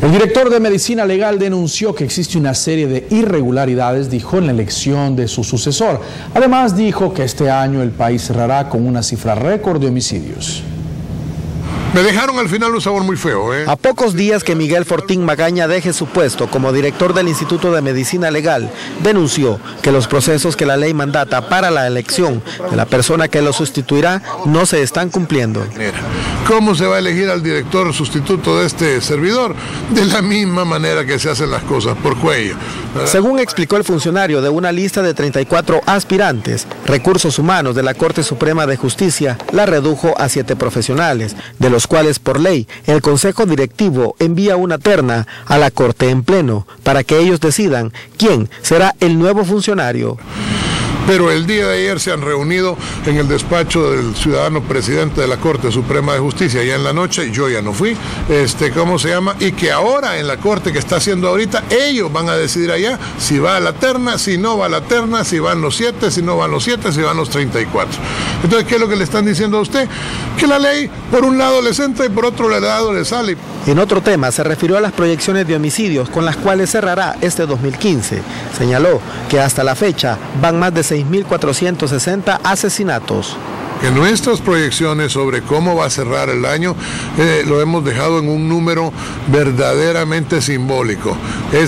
El director de Medicina Legal denunció que existe una serie de irregularidades, dijo, en la elección de su sucesor. Además, dijo que este año el país cerrará con una cifra récord de homicidios. Me dejaron al final un sabor muy feo, ¿eh? A pocos días que Miguel Fortín Magaña deje su puesto como director del Instituto de Medicina Legal, denunció que los procesos que la ley mandata para la elección de la persona que lo sustituirá no se están cumpliendo. ¿Cómo se va a elegir al director sustituto de este servidor? De la misma manera que se hacen las cosas, por cuello, ¿verdad? Según explicó el funcionario, de una lista de 34 aspirantes, Recursos Humanos de la Corte Suprema de Justicia la redujo a 7 profesionales, de los cuales por ley el Consejo Directivo envía una terna a la Corte en pleno para que ellos decidan quién será el nuevo funcionario. Pero el día de ayer se han reunido en el despacho del ciudadano presidente de la Corte Suprema de Justicia, ya en la noche, yo ya no fui, ¿cómo se llama? Y que ahora en la Corte que está haciendo ahorita, ellos van a decidir allá si va a la terna, si no va a la terna, si van los 7, si no van los 7, si van los 34. Entonces, ¿qué es lo que le están diciendo a usted? Que la ley por un lado les entra y por otro lado les sale. En otro tema, se refirió a las proyecciones de homicidios con las cuales cerrará este 2015. Señaló que hasta la fecha van más de 6.460 asesinatos. En nuestras proyecciones sobre cómo va a cerrar el año, lo hemos dejado en un número verdaderamente simbólico. Es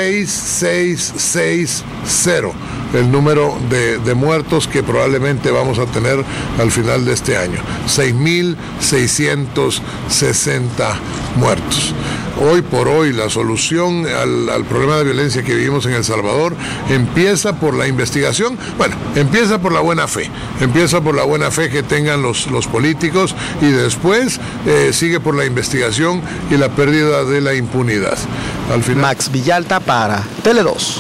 6660, el número de muertos que probablemente vamos a tener al final de este año. 6.660 muertos. Hoy por hoy la solución al problema de violencia que vivimos en El Salvador empieza por la investigación, empieza por la buena fe, que tengan los políticos y después sigue por la investigación y la pérdida de la impunidad. Al final... Max Villalta para Tele 2.